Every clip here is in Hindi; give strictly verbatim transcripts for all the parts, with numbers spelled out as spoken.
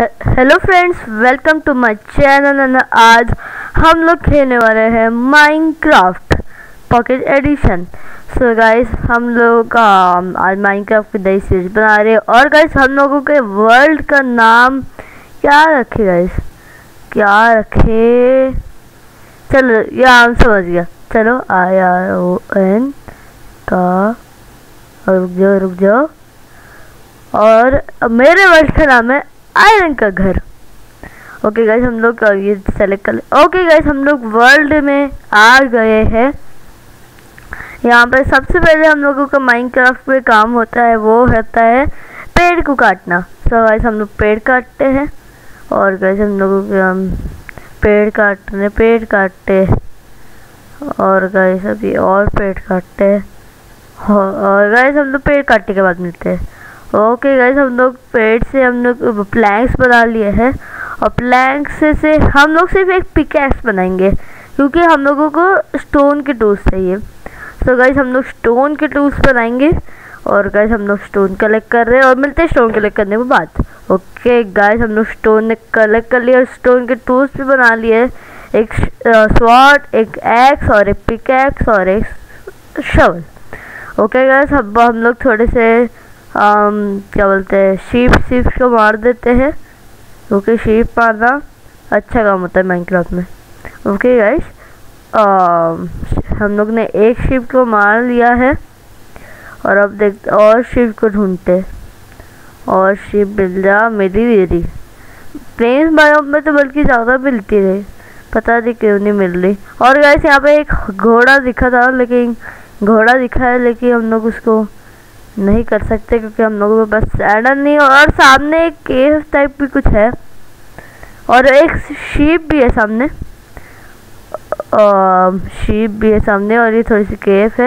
Hello friends, welcome to my channel. And आज हम लोग खेलने वाले हैं Minecraft pocket edition. So guys, हम लोग आज माइनक्राफ्ट की नई सीरीज बना रहे हैं। और गाइस, हम लोगों के वर्ल्ड का नाम क्या रखे गाइस, क्या रखे? चलो ये हम समझ गया। चलो आई आर ओ एन का, रुक जाओ रुक जाओ और मेरे वर्ल्ड का नाम है आयरन का घर। ओके गाइस, हम लोग ये सेलेक्ट कर ले। ओके गाइस, हम लोग वर्ल्ड में आ गए हैं। यहाँ पर सबसे पहले हम लोगों का माइनक्राफ्ट में काम होता है, वो होता है पेड़ को काटना। सो गाइस, हम लोग पेड़ काटते हैं। और गाइस, हम लोगों के हम पेड़ काटने पेड़ काटते और गाइस अभी और पेड़ काटते हैं। और गाइस, हम लोग पेड़ काटने के बाद मिलते हैं। ओके गाइस, हम लोग पेड़ से हम लोग प्लैंक्स बना लिए हैं। और प्लैंक्स से, से हम लोग सिर्फ एक पिकैक्स बनाएंगे, क्योंकि हम लोगों को स्टोन के टूल्स चाहिए। सो गाइस, हम लोग स्टोन के टूल्स बनाएंगे। और गाइस, हम लोग स्टोन कलेक्ट कर रहे हैं और मिलते हैं स्टोन कलेक्ट करने के बाद। ओके गाइस, हम लोग स्टोन ने कलेक्ट कर लिया और स्टोन के टूल्स भी बना लिए। एक स्वॉर्ड, एक एक्स और एक पिकैक्स और एक शवल। ओके गाइस, अब हम लोग थोड़े से Um, क्या बोलते हैं शीप शीप को मार देते हैं, क्योंकि शीप मारना अच्छा काम होता है माइनक्राफ्ट में। ओके गाइस, हम लोग ने एक शीप को मार लिया है और अब देख और शीप को ढूंढते। और शीप मिल जा मिली मेरी प्लेन्स बायोम में तो बल्कि ज़्यादा मिलती रही, पता नहीं क्यों नहीं मिल रही। और गाइस, यहाँ पे एक घोड़ा दिखा था, लेकिन घोड़ा दिखा है लेकिन हम लोग उसको नहीं कर सकते, क्योंकि हम लोगों के पास सैडल नहीं है। और सामने एक केव टाइप भी कुछ है और एक शीप भी है सामने, शीप भी है सामने और ये थोड़ी सी केव है।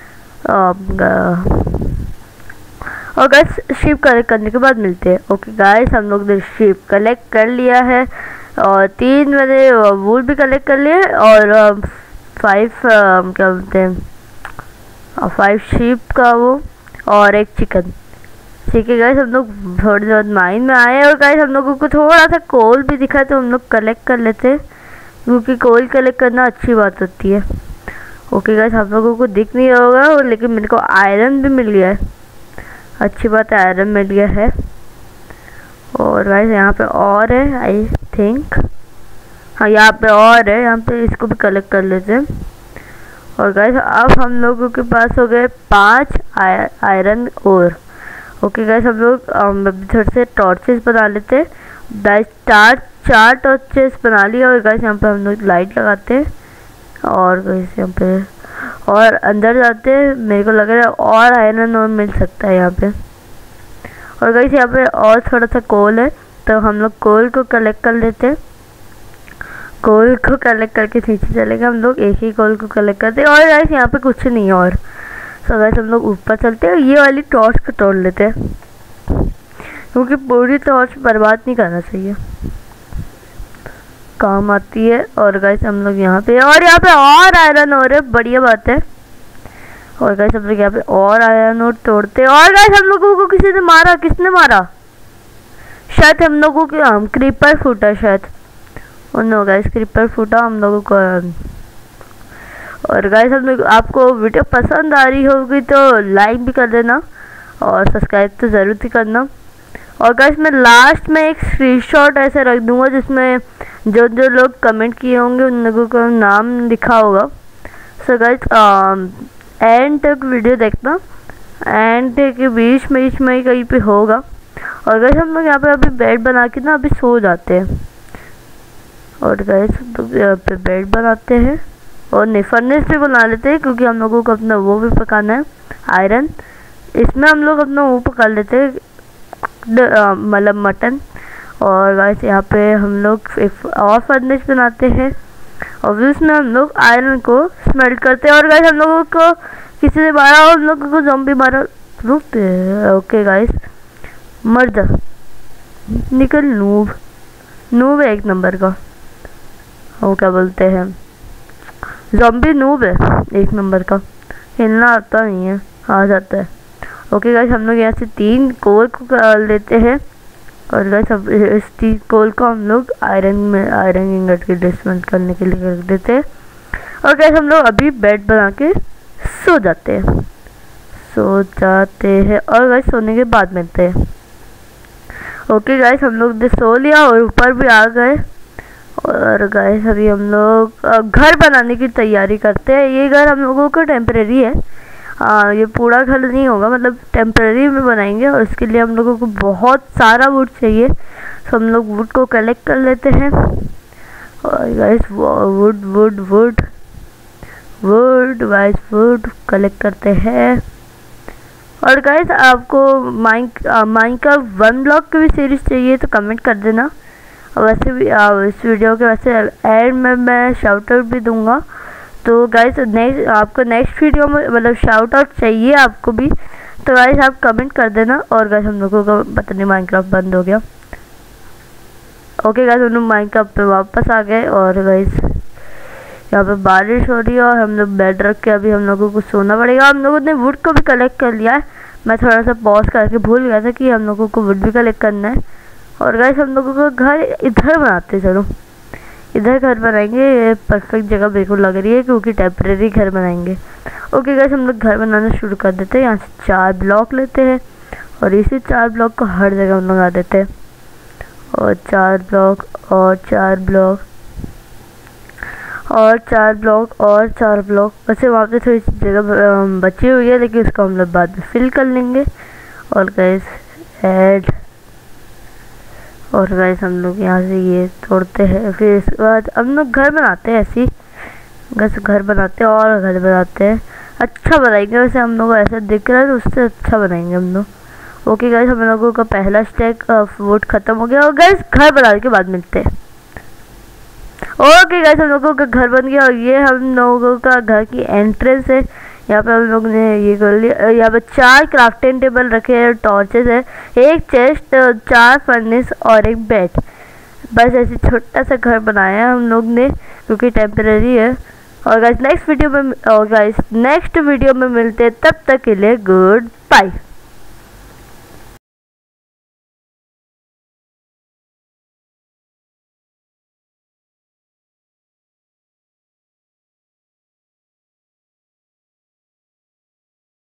और गाइस, शीप कलेक्ट करने के बाद मिलते हैं। ओके गाइस, हम लोग ने शीप कलेक्ट कर लिया है और तीन मैंने वूल भी कलेक्ट कर लिए और फाइव क्या बोलते हैं फाइव शीप का वो और एक चिकन। ठीक है गाइस, हम लोग थोड़ी बहुत माइन में आए और गाइस, हम लोगों को थोड़ा सा कोल भी दिखा तो हम लोग कलेक्ट कर लेते, क्योंकि कोल कलेक्ट करना अच्छी बात होती है। ओके गाइस, हम लोगों को दिख नहीं होगा लेकिन मेरे को आयरन भी मिल गया है, अच्छी बात है, आयरन मिल गया है। और गाइस, यहाँ पे और है आई थिंक, हाँ यहाँ पे और है, यहाँ पे इसको भी कलेक्ट कर लेते हैं। और गाइस, अब हम लोगों के पास हो गए पांच आयरन और। ओके गाइस, हम लोग थोड़े से टॉर्चेस बना लेते हैं। गाइस, चार चार टॉर्चेस बना लिया। और गाइस, यहाँ पे हम लोग लाइट लगाते हैं और गाइस यहाँ पे और अंदर जाते हैं। मेरे को लग रहा है और आयरन और मिल सकता है यहाँ पे। और गाइस, यहाँ पे और थोड़ा सा कोल है, तो हम लोग कोल को कलेक्ट कर लेते हैं। कोल को कलेक्ट करके नीचे चलेगा, हम लोग एक ही कोल को कलेक्ट करते हैं। और गाइस, यहाँ पे कुछ नहीं है। और सो गाइस, हम लोग ऊपर चलते हैं और ये वाली टॉर्च को तोड़ लेते हैं, क्योंकि पूरी टॉर्च बर्बाद नहीं करना चाहिए, काम आती है। और गाइस, हम लोग यहाँ पे और यहाँ पे और आयरन और है, बढ़िया बात है। और गाइस, हम लोग यहाँ पे और आयरन और तोड़ते हैं। और गाइस, हम लोगों को किसी ने मारा, किसने मारा? शायद हम लोगों के हम क्रीपर फूटा शायद। और नो गाइस, क्रीपर फूटा हम लोगों को। और गाइस, हम लोग आपको वीडियो पसंद आ रही होगी तो लाइक भी कर देना और सब्सक्राइब तो ज़रूर ही करना। और गाइस, मैं लास्ट में एक स्क्रीनशॉट ऐसे रख दूंगा जिसमें जो जो लोग कमेंट किए होंगे उन लोगों का नाम लिखा होगा। सो गाइस, एंड तक वीडियो देखना, एंड के बीच में बीच में कहीं पे होगा। और गाइस, हम लोग यहाँ पे अभी बेड बना के ना अभी सो जाते हैं। और गाइस, तो यहाँ पे बेड बनाते हैं और नहीं फर्नेस भी बना लेते हैं, क्योंकि हम लोगों को अपना वो भी पकाना है आयरन। इसमें हम लोग अपना वो पका लेते हैं, मतलब मटन। और गाइस, यहाँ पे हम लोग एक और फर्नेस बनाते हैं और उसमें हम लोग आयरन को स्मेल्ट करते हैं। और गाइस, हम लोगों को किसी ने मारा और हम लोगों को ज़ॉम्बी मारा, रुकते हैं। ओके गाइस, मर जा, निकल, नूब नूब है एक नंबर का, वो क्या बोलते हैं ज़ॉम्बी नूब है एक नंबर का, हिलना आता नहीं है, आ जाता है। ओके गाइस, हम लोग यहाँ से तीन कोल को लेते हैं और गाइस अब इस स्टील कोल को हम लोग आयरन में आयरन इंगट की डिस्मेंट करने के लिए रख देते हैं। और गाइस हम लोग अभी बेड बना के सो जाते हैं सो जाते हैं और गाइस सोने के बाद मिलते हैं। ओके गाइस हम लोग ने सो लिया और ऊपर भी आ गए। और गाइस अभी हम लोग घर बनाने की तैयारी करते हैं। ये घर हम लोगों का टेम्परेरी है, आ, ये पूरा घर नहीं होगा, मतलब टेम्परेरी में बनाएंगे। और इसके लिए हम लोगों को बहुत सारा वुड चाहिए, तो हम लोग वुड को कलेक्ट कर लेते हैं। और guys wood wood wood wood guys wood collect करते हैं। और गाइस आपको माइक माइक का वन ब्लॉक की भी सीरीज चाहिए तो कमेंट कर देना। और वैसे भी आ, इस वीडियो के वैसे एड में मैं शाउट आउट भी दूंगा। तो गाइस नेक्स्ट आपको नेक्स्ट वीडियो में मतलब शाउट आउट चाहिए आपको भी, तो गाइस आप कमेंट कर देना। और गाइस हम लोगों का पता नहीं माइनक्राफ्ट बंद हो गया। ओके गाइस हम लोग माइनक्राफ्ट पे वापस आ गए। और गाइस यहाँ पे बारिश हो रही है और हम लोग बेड रख के अभी हम लोगों को सोना पड़ेगा। हम लोगों ने वुड को भी कलेक्ट कर लिया है, मैं थोड़ा सा पॉज करके भूल गया था कि हम लोगों को वुड भी कलेक्ट करना है। और गाइस हम लोगों को घर इधर बनाते, चलो इधर घर बनाएंगे। ये परफेक्ट जगह बिल्कुल लग रही है क्योंकि टेम्परेरी घर बनाएंगे। ओके गाइस हम लोग घर बनाना शुरू कर देते हैं। यहाँ से चार ब्लॉक लेते हैं और इसी चार ब्लॉक को हर जगह हम लगा देते हैं। और चार ब्लॉक और चार ब्लॉक और चार ब्लॉक और चार ब्लॉक वैसे वहाँ पे थोड़ी सी जगह बची हुई है, लेकिन उसको हम लोग बाद में फिल कर लेंगे। और गाइस ऐड और गाइस हम लोग यहाँ से ये तोड़ते हैं। फिर इसके बाद हम लोग घर बनाते हैं, ऐसी बस घर बनाते हैं और घर बनाते हैं। अच्छा बनाएंगे, वैसे हम लोग को ऐसा दिख रहा है तो उससे अच्छा बनाएंगे हम लोग। ओके गाइस हम लोगों का पहला स्टेक वुड खत्म हो गया। और गाइस घर बनाने के बाद मिलते हैं। ओके गाइस हम लोगों का घर बन गया और ये हम लोगों का घर की एंट्रेंस है। यहाँ पे हम लोग ने ये कर लिया। यहाँ पे चार क्राफ्टिंग टेबल रखे हैं, टॉर्चेस है, एक चेस्ट, चार फर्नेस और एक बेड। बस ऐसे छोटा सा घर बनाया है हम लोग ने क्योंकि टेम्परेरी है। और गाइस नेक्स्ट वीडियो में और गाइस नेक्स्ट वीडियो में मिलते हैं, तब तक के लिए गुड बाय।